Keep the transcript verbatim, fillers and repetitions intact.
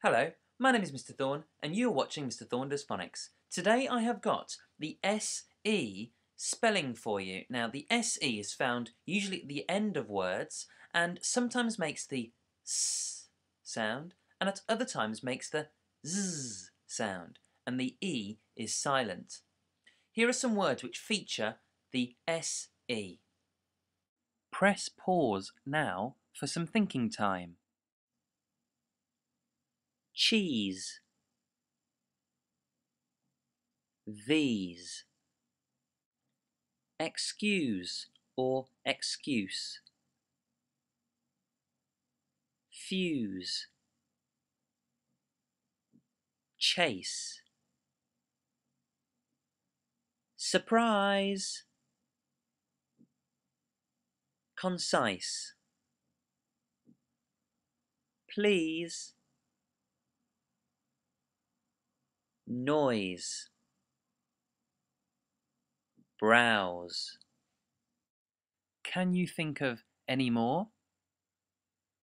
Hello, my name is Mister Thorne and you are watching Mister Thorne Does Phonics. Today I have got the S E spelling for you. Now the S E is found usually at the end of words and sometimes makes the S sound and at other times makes the Z sound, and the E is silent. Here are some words which feature the S E. Press pause now for some thinking time. Cheese. These. Excuse or excuse. Fuse. Chase. Surprise. Concise. Please. Noise. Browse. Can you think of any more?